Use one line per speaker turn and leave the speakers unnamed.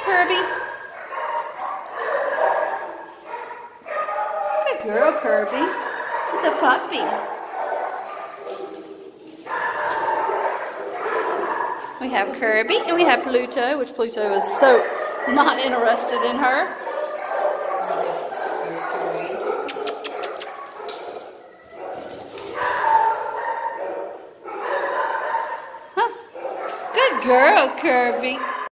Kirby. Good girl, Kirby. It's a puppy. We have Kirby and we have Pluto, which Pluto is so not interested in her. Huh. Good girl, Kirby.